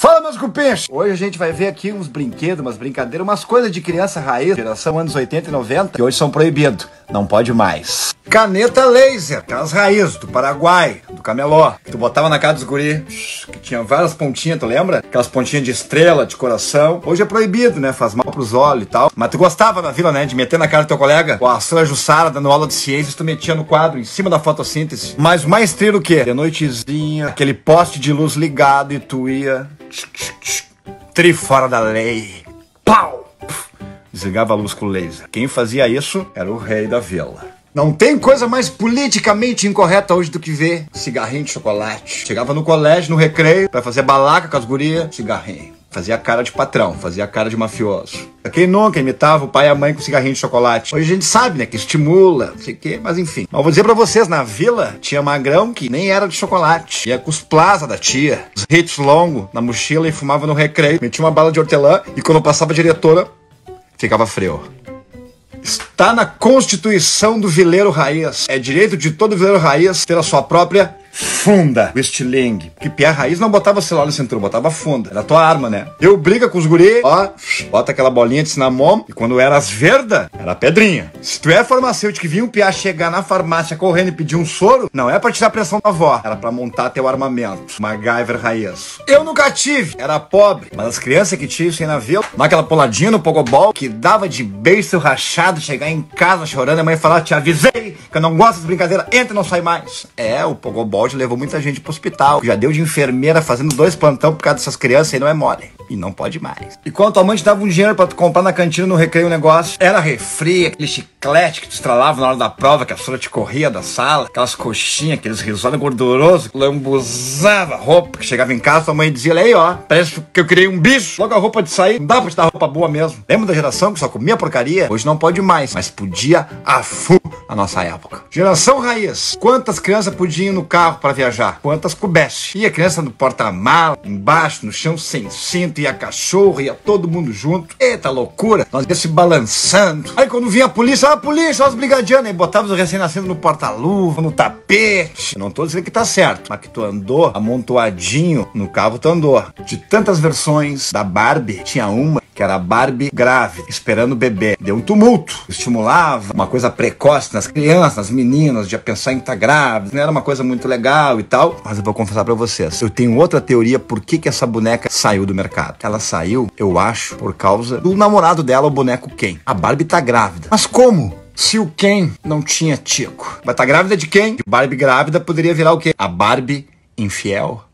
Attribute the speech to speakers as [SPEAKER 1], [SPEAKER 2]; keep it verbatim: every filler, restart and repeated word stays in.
[SPEAKER 1] Fala, meus cupins! Hoje a gente vai ver aqui uns brinquedos, umas brincadeiras, umas coisas de criança raiz, geração anos oitenta e noventa, que hoje são proibidos. Não pode mais. Caneta laser, aquelas raízes do Paraguai, do cameló, que tu botava na cara dos guri, que tinha várias pontinhas, tu lembra? Aquelas pontinhas de estrela, de coração. Hoje é proibido, né? Faz mal pros olhos e tal. Mas tu gostava na vila, né? De meter na cara do teu colega, com a Sra. Jussara dando aula de ciências, tu metia no quadro, em cima da fotossíntese. Mas mais trio o quê? De noitezinha, aquele poste de luz ligado e tu ia... tri fora da lei. Pau! Desligava a luz com o laser. Quem fazia isso era o rei da vila. Não tem coisa mais politicamente incorreta hoje do que ver cigarrinho de chocolate. Chegava no colégio, no recreio, pra fazer balaca com as gurias, cigarrinho. Fazia cara de patrão, fazia cara de mafioso. Quem nunca imitava o pai e a mãe com cigarrinho de chocolate? Hoje a gente sabe, né, que estimula, não sei o quê, mas enfim. Mas vou dizer pra vocês, na vila tinha magrão que nem era de chocolate. Ia com os plaza da tia, os hits longos na mochila e fumava no recreio. Metia uma bala de hortelã e quando passava a diretora, ficava frio. Está na Constituição do Vileiro Raiz. É direito de todo vileiro raiz ter a sua própria funda, o estilingue. Que Pierre Raiz não botava celular no cinturão, botava funda. Era a tua arma, né? Eu briga com os guri, ó, bota aquela bolinha de cinnamon, e quando era as verda, era pedrinha. Se tu é farmacêutico e vinha um piá chegar na farmácia correndo e pedir um soro, não é pra tirar a pressão da avó, era pra montar teu armamento. MacGyver Raiz. Eu nunca tive, era pobre, mas as crianças que tinham isso aí na vila, naquela puladinha no pogobol, que dava de beiço rachado, chegar em casa chorando, a mãe falar, te avisei que eu não gosto dessas brincadeiras, entra e não sai mais. É, o pogobol levou muita gente pro hospital. Já deu de enfermeira fazendo dois plantão por causa dessas crianças e não é mole. E não pode mais. E quando tua mãe te dava um dinheiro pra tu comprar na cantina no recreio um negócio, era refri, aquele chiclete que tu estralava na hora da prova, que a senhora te corria da sala, aquelas coxinhas, aqueles risoles gordurosos, lambuzava a roupa, que chegava em casa, tua mãe dizia, olha aí, ó, parece que eu criei um bicho. Logo a roupa de sair, não dá pra te dar roupa boa mesmo. Lembra da geração que só comia porcaria? Hoje não pode mais, mas podia a fu na nossa época. Geração raiz. Quantas crianças podiam ir no carro pra viajar? Quantas coubesse? Ia a criança no porta-mala, embaixo, no chão, sem cinto, ia cachorro, ia todo mundo junto. Eita loucura! Nós ia se balançando. Aí quando vinha a polícia, ah, a polícia, os brigadianos, aí botava os recém-nascidos no porta-luva, no tapete. Não tô dizendo que tá certo, mas que tu andou amontoadinho no carro, tu andou. De tantas versões da Barbie, tinha uma que era a Barbie grávida, esperando o bebê. Deu um tumulto. Estimulava uma coisa precoce nas crianças, nas meninas, de pensar em estar grávida. Não era uma coisa muito legal e tal. Mas eu vou confessar pra vocês, eu tenho outra teoria por que que essa boneca saiu do mercado. Ela saiu, eu acho, por causa do namorado dela, o boneco Ken. A Barbie tá grávida. Mas como? Se o Ken não tinha tico. Vai estar grávida de quem? Barbie grávida poderia virar o quê? A Barbie infiel.